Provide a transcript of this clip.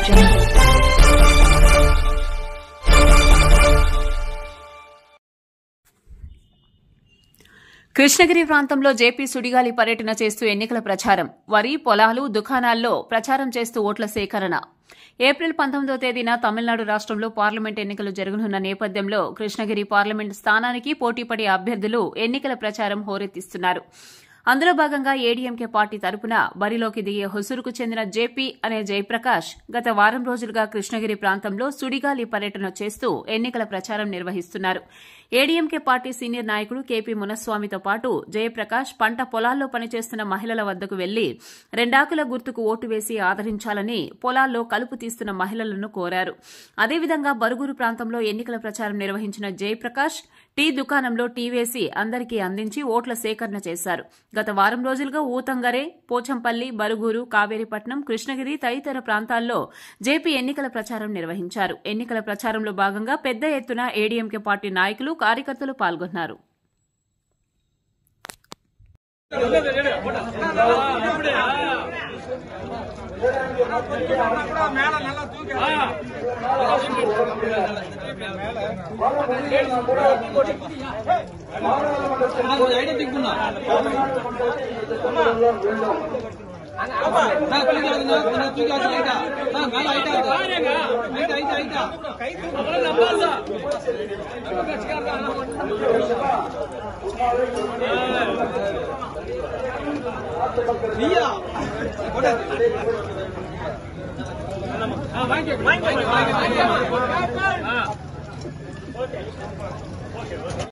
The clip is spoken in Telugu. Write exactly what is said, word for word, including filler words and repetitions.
కృష్ణగిరి ప్రాంతంలో జేపీ సుడిగాలి పర్యటన చేస్తూ ఎన్నికల ప్రచారం. వరి, పొలాలు, దుకాణాల్లో ప్రచారం చేస్తూ ఓట్ల సేకరణ. ఏప్రిల్ పంతొమ్మిదో తేదీన తమిళనాడు రాష్టంలో పార్లమెంట్ ఎన్నికలు జరగనున్న నేపథ్యంలో కృష్ణగిరి పార్లమెంట్ స్థానానికి పోటీపడే అభ్యర్థులు ఎన్నికల ప్రచారం హోరెత్తిస్తున్నారు. అందులో భాగంగా ఏడీఎంకే పార్టీ తరపున బరిలోకి దిగే హుసూరుకు చెందిన జేపీ అనే జయప్రకాష్ గత వారం రోజులుగా కృష్ణగిరి ప్రాంతంలో సుడిగాలి పర్యటన చేస్తూ ఎన్నికల ప్రచారం నిర్వహిస్తున్నారు. ఏడీఎంకే పార్టీ సీనియర్ నాయకుడు కేపీ మునస్వామితో పాటు జయప్రకాష్ పంట పొలాల్లో పనిచేస్తున్న మహిళల వద్దకు వెళ్లి రెండాకుల గుర్తుకు ఓటు వేసి ఆదరించాలని పొలాల్లో కలుపు తీస్తున్న మహిళలను కోరారు. అదేవిధంగా బరుగురు ప్రాంతంలో ఎన్నికల ప్రచారం నిర్వహించిన జయప్రకాష్ టీ దుకాణంలో టీ వేసి అందరికీ అందించి ఓట్ల సేకరణ చేశారు. గత వారం రోజులుగా ఊతంగరే, పోచంపల్లి, బరుగురు, కావేరీపట్నం, కృష్ణగిరి తదితర ప్రాంతాల్లో జేపీ ఎన్నికల ప్రచారం నిర్వహించారు. ఎన్నికల ప్రచారంలో భాగంగా పెద్ద ఎత్తున ఏడీఎంకే పార్టీ నాయకులు, కార్యకర్తలు పాల్గొన్నారు. Vaya, vaya, vaya, vaya.